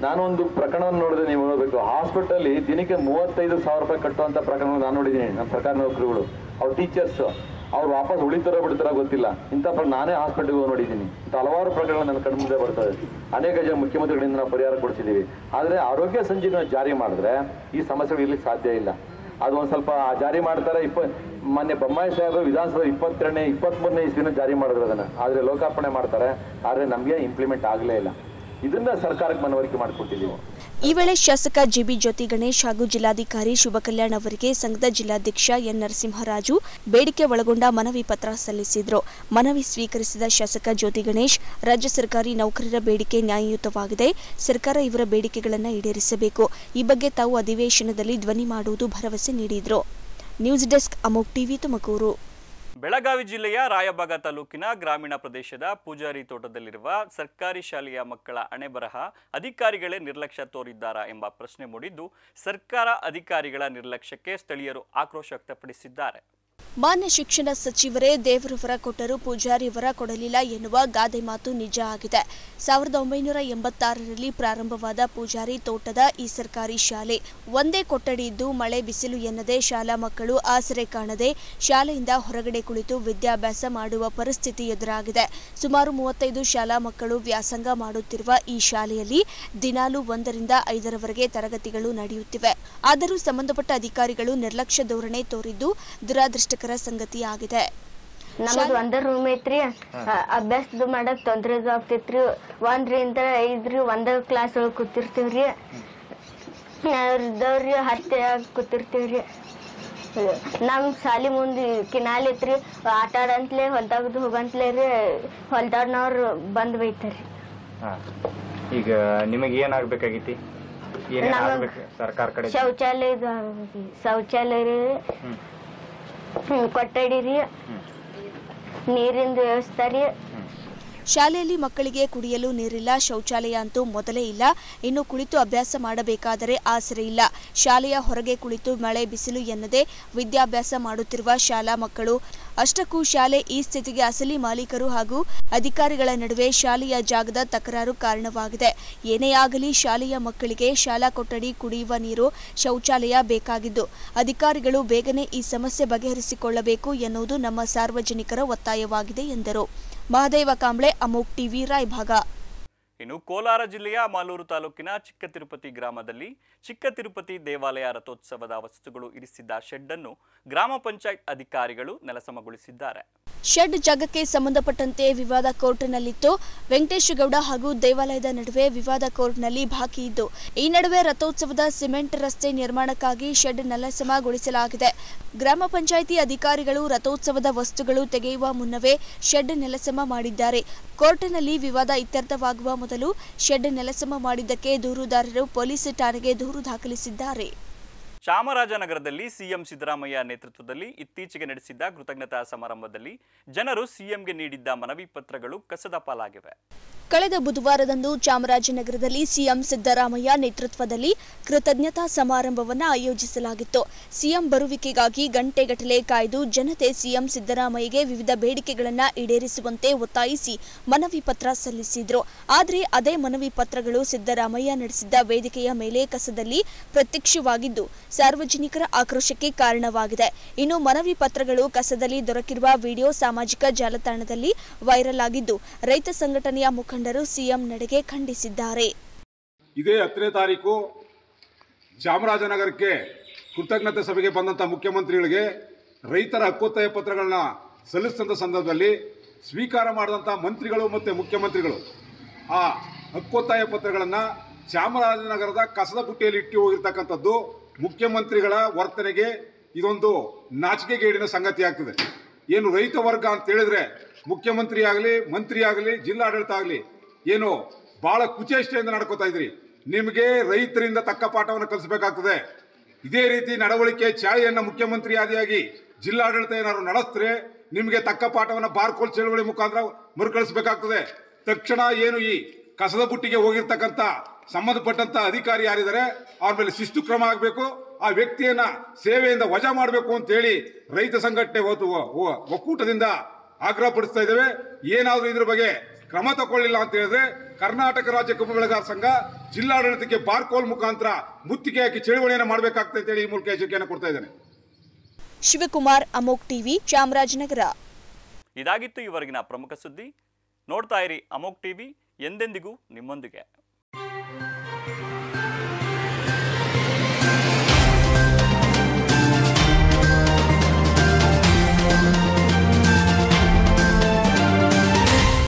ನಾನು ಒಂದು ಪ್ರಕರಣವನ್ನು ನೋಡಿದ್ರೆ ನೀವು ನೋಡಬೇಕು, ಹಾಸ್ಪಿಟಲ್ಲಿ ದಿನಕ್ಕೆ ಮೂವತ್ತೈದು ಸಾವಿರ ರೂಪಾಯಿ ಕಟ್ಟುವಂಥ ಪ್ರಕರಣ ನಾನು ನೋಡಿದ್ದೀನಿ. ನಮ್ಮ ಸರ್ಕಾರಿ ನೌಕರಿಗಳು, ಅವ್ರ ಟೀಚರ್ಸ್, ಅವ್ರು ವಾಪಸ್ ಉಳಿತಾರೋ ಬಿಡ್ತಾರೋ ಗೊತ್ತಿಲ್ಲ. ಇಂಥ ಪ್ರ ನಾನೇ ಹಾಸ್ಪಿಟಲ್ಗೆ ಹೋಗಿ ನೋಡಿದ್ದೀನಿ. ಇಂಥ ಹಲವಾರು ಪ್ರಕರಣಗಳು ನನ್ನ ಕಣ್ಣು ಮುಂದೆ ಬರ್ತದೆ. ಅನೇಕ ಜನ ಮುಖ್ಯಮಂತ್ರಿಗಳಿಂದ ನಾವು ಪರಿಹಾರ ಕೊಡಿಸಿದ್ದೀವಿ. ಆದರೆ ಆರೋಗ್ಯ ಸಂಜೀವನ ಜಾರಿ ಮಾಡಿದ್ರೆ ಈ ಸಮಸ್ಯೆಗಳು ಇರ್ಲಿಕ್ಕೆ ಸಾಧ್ಯ ಇಲ್ಲ. ಅದು ಒಂದು ಸ್ವಲ್ಪ ಜಾರಿ ಮಾಡ್ತಾರೆ. ಇಪ್ಪ ಮಾನ್ಯ ಬೊಮ್ಮಾಯಿ ಸಾಹೇಬರು ವಿಧಾನಸಭೆ ಇಪ್ಪತ್ತೆರಡನೇ ಇಪ್ಪತ್ತ್ಮೂರನೇ ಇಸ್ವಿನ ಜಾರಿ ಮಾಡಿದ್ರು ಅದನ್ನು. ಆದರೆ ಲೋಕಾರ್ಪಣೆ ಮಾಡ್ತಾರೆ, ಆದರೆ ನಮಗೆ ಇಂಪ್ಲಿಮೆಂಟ್ ಆಗಲೇ ಇಲ್ಲ. ಇದನ್ನ ಸರ್ಕಾರಕ್ಕೆ ಮನವರಿಕೆ ಮಾಡಿಕೊಟ್ಟಿದ್ದೀವಿ. ಈ ವೇಳೆ ಶಾಸಕ ಜಿಬಿ ಜ್ಯೋತಿ ಗಣೇಶ್ ಹಾಗೂ ಜಿಲ್ಲಾಧಿಕಾರಿ ಶುಭ ಕಲ್ಯಾಣ್ ಅವರಿಗೆ ಸಂಘದ ಜಿಲ್ಲಾಧ್ಯಕ್ಷ ಎನ್ ನರಸಿಂಹರಾಜು ಬೇಡಿಕೆ ಒಳಗೊಂಡ ಮನವಿ ಪತ್ರ ಸಲ್ಲಿಸಿದರು. ಮನವಿ ಸ್ವೀಕರಿಸಿದ ಶಾಸಕ ಜ್ಯೋತಿ ಗಣೇಶ್, ರಾಜ್ಯ ಸರ್ಕಾರಿ ನೌಕರರ ಬೇಡಿಕೆ ನ್ಯಾಯಯುತವಾಗಿದೆ. ಸರ್ಕಾರ ಇವರ ಬೇಡಿಕೆಗಳನ್ನು ಈಡೇರಿಸಬೇಕು. ಈ ಬಗ್ಗೆ ತಾವು ಅಧಿವೇಶನದಲ್ಲಿ ಧ್ವನಿ ಮಾಡುವುದು ಭರವಸೆ ನೀಡಿದರು. News desk Amogh TV Tumakuru. Belagavi ಜಿಲ್ಲೆಯ ರಾಯಬಾಗ ತಾಲೂಕಿನ ಗ್ರಾಮೀಣ ಪ್ರದೇಶದ ಪೂಜಾರಿ ತೋಟದಲ್ಲಿರುವ ಸರ್ಕಾರಿ ಶಾಲೆಯ ಮಕ್ಕಳ ಹಣೆಬರಹ ಅಧಿಕಾರಿಗಳೇ ನಿರ್ಲಕ್ಷ್ಯ ತೋರಿದ್ದಾರಾ ಎಂಬ ಪ್ರಶ್ನೆ ಮೂಡಿದ್ದು, ಸರ್ಕಾರ ಅಧಿಕಾರಿಗಳ ನಿರ್ಲಕ್ಷ್ಯಕ್ಕೆ ಸ್ಥಳೀಯರು ಆಕ್ರೋಶ ವ್ಯಕ್ತಪಡಿಸಿದ್ದಾರೆ. ಮಾನ್ಯ ಶಿಕ್ಷಣ ಸಚಿವರೇ ದೇವರವರ ಕೊಟ್ಟರೂ ಪೂಜಾರಿಯವರ ಕೊಡಲಿಲ್ಲ ಎನ್ನುವ ಗಾದೆ ಮಾತು ನಿಜ ಆಗಿದೆ. ಸಾವಿರದ ಒಂಬೈನೂರ ಎಂಬತ್ತಾರರಲ್ಲಿ ಪ್ರಾರಂಭವಾದ ಪೂಜಾರಿ ತೋಟದ ಈ ಸರ್ಕಾರಿ ಶಾಲೆ ಒಂದೇ ಕೊಠಡಿ ಇದ್ದು ಮಳೆ ಬಿಸಿಲು ಎನ್ನದೆ ಶಾಲಾ ಮಕ್ಕಳು ಆಸರೆ ಕಾಣದೆ ಶಾಲೆಯಿಂದ ಹೊರಗಡೆ ಕುಳಿತು ವಿದ್ಯಾಭ್ಯಾಸ ಮಾಡುವ ಪರಿಸ್ಥಿತಿ ಎದುರಾಗಿದೆ. ಸುಮಾರು ಮೂವತ್ತೈದು ಶಾಲಾ ಮಕ್ಕಳು ವ್ಯಾಸಂಗ ಮಾಡುತ್ತಿರುವ ಈ ಶಾಲೆಯಲ್ಲಿ ದಿನಾಲು ಒಂದರಿಂದ ಐದರವರೆಗೆ ತರಗತಿಗಳು ನಡೆಯುತ್ತಿವೆ. ಆದರೂ ಸಂಬಂಧಪಟ್ಟ ಅಧಿಕಾರಿಗಳು ನಿರ್ಲಕ್ಷ್ಯ ಧೋರಣೆ ತೋರಿದ್ದು ದುರಾದೃಷ್ಟಕರ ಸಂಗತಿಯಾಗಿದೆ. ನಮ್ಮದು ಒಂದ ರೂಮ್ ಐತ್ರಿ, ಅಭ್ಯಾಸದ ಮಾಡಕ್ ತೊಂದ್ರೆ ಆಗ್ತೈತ್ರಿ. ಒಂದ್ರಿಂದ ಐದ್ರಿ ಒಂದ ಕ್ಲಾಸ್ ಒಳಗ್ ಕೂತಿರ್ತೀವ್ರಿ, ಇದ್ದವ್ರಿ ಹತ್ತೆ ಕೂತಿರ್ತೀವ್ರಿ. ನಮ್ ಶಾಲಿ ಮುಂದೆ ಕಿನಾಲ್ ಐತ್ರಿ, ಆಟ ಆಡಂತ್ಲೆ ಹೊಲ್ದಾಗದು ಹೋಗಂತ್ಲೇ ರೀ ಹೊಲ್ದಾಡ್ನವ್ರು ಬಂದ್ ಬೈತಾರ್ರಿ. ಈಗ ನಿಮಗೆ ಏನಾಗ್ಬೇಕಾಗೈತಿ? ಸರ್ಕಾರ ಕಡೆ ಶೌಚಾಲಯ ಶೌಚಾಲಯ ರೀ, ಕೊಠಡಿ ರೀ, ನೀರಿನ ವ್ಯವಸ್ಥೆ ರೀ. ಶಾಲೆಯಲ್ಲಿ ಮಕ್ಕಳಿಗೆ ಕುಡಿಯಲು ನೀರಿಲ್ಲ, ಶೌಚಾಲಯ ಅಂತೂ ಮೊದಲೇ ಇಲ್ಲ. ಇನ್ನು ಕುಳಿತು ಅಭ್ಯಾಸ ಮಾಡಬೇಕಾದರೆ ಆಸರೆ ಇಲ್ಲ. ಶಾಲೆಯ ಹೊರಗೆ ಕುಳಿತು ಮಳೆ ಬಿಸಿಲು ಎನ್ನದೆ ವಿದ್ಯಾಭ್ಯಾಸ ಮಾಡುತ್ತಿರುವ ಶಾಲಾ ಮಕ್ಕಳು. ಅಷ್ಟಕ್ಕೂ ಶಾಲೆ ಈ ಸ್ಥಿತಿಗೆ ಅಸಲಿ ಮಾಲೀಕರು ಹಾಗೂ ಅಧಿಕಾರಿಗಳ ನಡುವೆ ಶಾಲೆಯ ಜಾಗದ ತಕರಾರು ಕಾರಣವಾಗಿದೆ. ಏನೇ ಆಗಲಿ ಶಾಲೆಯ ಮಕ್ಕಳಿಗೆ ಶಾಲಾ ಕೊಠಡಿ, ಕುಡಿಯುವ ನೀರು, ಶೌಚಾಲಯ ಬೇಕಾಗಿದ್ದು ಅಧಿಕಾರಿಗಳು ಬೇಗನೆ ಈ ಸಮಸ್ಯೆ ಬಗೆಹರಿಸಿಕೊಳ್ಳಬೇಕು ಎನ್ನುವುದು ನಮ್ಮ ಸಾರ್ವಜನಿಕರ ಒತ್ತಾಯವಾಗಿದೆ ಎಂದರು. ಮಹದೇವ ಕಾಂಬ್ಳೆ, ಅಮೋಕ್ ಟಿವಿ, ರಾಯಭಾಗ. ಇನ್ನು ಕೋಲಾರ ಜಿಲ್ಲೆಯ ಮಾಲೂರು ತಾಲೂಕಿನ ಚಿಕ್ಕ ತಿರುಪತಿ ಗ್ರಾಮದಲ್ಲಿ ಚಿಕ್ಕ ತಿರುಪತಿ ದೇವಾಲಯ ರಥೋತ್ಸವದ ವಸ್ತುಗಳು ಇರಿಸಿದ್ದ ಶೆಡ್ ಅನ್ನು ಗ್ರಾಮ ಪಂಚಾಯತ್ ಅಧಿಕಾರಿಗಳು ನೆಲಸಮಗೊಳಿಸಿದ್ದಾರೆ. ಶೆಡ್ ಜಾಗಕ್ಕೆ ಸಂಬಂಧಪಟ್ಟಂತೆ ವಿವಾದ ಕೋರ್ಟ್ನಲ್ಲಿತ್ತು. ವೆಂಕಟೇಶಗೌಡ ಹಾಗೂ ದೇವಾಲಯದ ನಡುವೆ ವಿವಾದ ಕೋರ್ಟ್ನಲ್ಲಿ ಬಾಕಿ ಇದ್ದು, ಈ ನಡುವೆ ರಥೋತ್ಸವದ ಸಿಮೆಂಟ್ ರಸ್ತೆ ನಿರ್ಮಾಣಕ್ಕಾಗಿ ಶೆಡ್ ನೆಲಸಮಗೊಳಿಸಲಾಗಿದೆ. ಗ್ರಾಮ ಪಂಚಾಯಿತಿ ಅಧಿಕಾರಿಗಳು ರಥೋತ್ಸವದ ವಸ್ತುಗಳು ತೆಗೆಯುವ ಮುನ್ನವೇ ಶೆಡ್ ನೆಲಸಮ ಮಾಡಿದ್ದಾರೆ. ಕೋರ್ಟ್ನಲ್ಲಿ ವಿವಾದ ಇತ್ಯರ್ಥವಾಗುವ ಮೊದಲು ಶೆಡ್ ನೆಲಸಮ ಮಾಡಿದ್ದಕ್ಕೆ ದೂರುದಾರರು ಪೊಲೀಸ್ ಠಾಣೆಗೆ ದೂರು ದಾಖಲಿಸಿದ್ದಾರೆ. ಚಾಮರಾಜನಗರದಲ್ಲಿ ಸಿಎಂ ಸಿದ್ದರಾಮಯ್ಯ ನೇತೃತ್ವದಲ್ಲಿ ಇತ್ತೀಚೆಗೆ ನಡೆಸಿದ್ದ ಕೃತಜ್ಞತಾ ಸಮಾರಂಭದಲ್ಲಿ ಜನರು ಸಿಎಂಗೆ ನೀಡಿದ್ದ ಮನವಿ ಪತ್ರಗಳು ಕಸದ ಪಾಲಾಗಿವೆ. ಕಳೆದ ಬುಧವಾರದಂದು ಚಾಮರಾಜನಗರದಲ್ಲಿ ಸಿಎಂ ಸಿದ್ದರಾಮಯ್ಯ ನೇತೃತ್ವದಲ್ಲಿ ಕೃತಜ್ಞತಾ ಸಮಾರಂಭವನ್ನು ಆಯೋಜಿಸಲಾಗಿತ್ತು. ಸಿಎಂ ಬರುವಿಕೆಗಾಗಿ ಗಂಟೆಗಟ್ಟಲೆ ಕಾಯ್ದು ಜನತೆ ಸಿಎಂ ಸಿದ್ದರಾಮಯ್ಯಗೆ ವಿವಿಧ ಬೇಡಿಕೆಗಳನ್ನು ಈಡೇರಿಸುವಂತೆ ಒತ್ತಾಯಿಸಿ ಮನವಿ ಪತ್ರ ಸಲ್ಲಿಸಿದ್ರು. ಆದರೆ ಅದೇ ಮನವಿ ಪತ್ರಗಳು ಸಿದ್ದರಾಮಯ್ಯ ನಡೆಸಿದ್ದ ವೇದಿಕೆಯ ಮೇಲೆ ಕಸದಲ್ಲಿ ಪ್ರತ್ಯಕ್ಷವಾಗಿದ್ದು ಸಾರ್ವಜನಿಕರ ಆಕ್ರೋಶಕ್ಕೆ ಕಾರಣವಾಗಿದೆ. ಇನ್ನು ಮನವಿ ಪತ್ರಗಳು ಕಸದಲ್ಲಿ ದೊರಕಿರುವ ವಿಡಿಯೋ ಸಾಮಾಜಿಕ ಜಾಲತಾಣದಲ್ಲಿ ವೈರಲ್ ಆಗಿದ್ದು, ರೈತ ಸಂಘಟನೆಯ ಮುಖಂಡರು ಸಿಎಂ ನಡೆಗೆ ಖಂಡಿಸಿದ್ದಾರೆ. ಇದೇ ಹತ್ತನೇ ತಾರೀಕು ಚಾಮರಾಜನಗರಕ್ಕೆ ಕೃತಜ್ಞತೆ ಸಭೆಗೆ ಬಂದಂಥ ಮುಖ್ಯಮಂತ್ರಿಗಳಿಗೆ ರೈತರ ಹಕ್ಕೊತ್ತಾಯ ಪತ್ರಗಳನ್ನ ಸಲ್ಲಿಸಿದಂಥ ಸಂದರ್ಭದಲ್ಲಿ ಸ್ವೀಕಾರ ಮಾಡಿದಂಥ ಮಂತ್ರಿಗಳು ಮತ್ತು ಮುಖ್ಯಮಂತ್ರಿಗಳು ಆ ಹಕ್ಕೊತ್ತಾಯ ಪತ್ರಗಳನ್ನು ಚಾಮರಾಜನಗರದ ಕಸದ ಬುಟ್ಟಿಯಲ್ಲಿ ಇಟ್ಟು ಹೋಗಿರ್ತಕ್ಕಂಥದ್ದು ಮುಖ್ಯಮಂತ್ರಿಗಳ ವರ್ತನೆಗೆ ಇದೊಂದು ನಾಚಿಕೆಗೇಡಿನ ಸಂಗತಿ ಆಗ್ತದೆ. ಏನು ರೈತ ವರ್ಗ ಅಂತ ಹೇಳಿದ್ರೆ ಮುಖ್ಯಮಂತ್ರಿ ಆಗಲಿ, ಮಂತ್ರಿ ಆಗಲಿ, ಜಿಲ್ಲಾಡಳಿತ ಆಗಲಿ ಏನು ಭಾಳ ಕುಚೇಷ್ಟೆಯಿಂದ ನಡ್ಕೋತಾ ಇದ್ರಿ. ನಿಮಗೆ ರೈತರಿಂದ ತಕ್ಕ ಪಾಠವನ್ನು ಕಲಿಸಬೇಕಾಗ್ತದೆ. ಇದೇ ರೀತಿ ನಡವಳಿಕೆ ಚಾಳಿಯನ್ನು ಮುಖ್ಯಮಂತ್ರಿ ಆದಿಯಾಗಿ ಜಿಲ್ಲಾಡಳಿತ ಏನಾದ್ರು ನಡೆಸಿದ್ರೆ ನಿಮಗೆ ತಕ್ಕ ಪಾಠವನ್ನು ಬಾರ್ಕೋಲ್ ಚಳವಳಿ ಮುಖಾಂತರ ಮರುಕಳಿಸಬೇಕಾಗ್ತದೆ. ತಕ್ಷಣ ಏನು ಈ ಕಸದ ಬುಟ್ಟಿಗೆ ಹೋಗಿರ್ತಕ್ಕಂಥ ಸಂಬಂಧಪಟ್ಟಂತ ಅಧಿಕಾರಿ ಯಾರಿದ್ದಾರೆ ಅವ್ರ ಮೇಲೆ ಶಿಸ್ತು ಕ್ರಮ ಆಗಬೇಕು. ಆ ವ್ಯಕ್ತಿಯನ್ನ ಸೇವೆಯಿಂದ ವಜಾ ಮಾಡಬೇಕು ಅಂತ ಹೇಳಿ ರೈತ ಸಂಘಟನೆ ಒಕ್ಕೂಟದಿಂದ ಆಗ್ರಹ ಪಡಿಸ್ತಾ ಇದ್ದೇವೆ. ಏನಾದರೂ ಇದ್ರ ಬಗ್ಗೆ ಕ್ರಮ ತಗೊಳ್ಳಿಲ್ಲ ಅಂತ ಹೇಳಿದ್ರೆ ಕರ್ನಾಟಕ ರಾಜ್ಯ ಕಬ್ಬು ಬೆಳೆಗಾರ ಸಂಘ ಜಿಲ್ಲಾಡಳಿತಕ್ಕೆ ಬಾರ್ಕೋಲ್ ಮುಖಾಂತರ ಮುತ್ತಿಗೆ ಹಾಕಿ ಚಳುವಳಿಯನ್ನು ಮಾಡಬೇಕಾಗ್ತದೆ ಅಂತೇಳಿ ಈ ಮೂಲಕ ಎಚ್ಚರಿಕೆಯನ್ನು ಕೊಡ್ತಾ ಇದ್ದೇನೆ. ಶಿವಕುಮಾರ್, ಅಮೋಕ್ ಟಿವಿ, ಚಾಮರಾಜನಗರ. ಇದಾಗಿತ್ತು ಇವರೆಗಿನ ಪ್ರಮುಖ ಸುದ್ದಿ. ನೋಡ್ತಾ ಇರಿ ಅಮೋಕ್ ಟಿವಿ, ಎಂದೆಂದಿಗೂ ನಿಮ್ಮೊಂದಿಗೆ.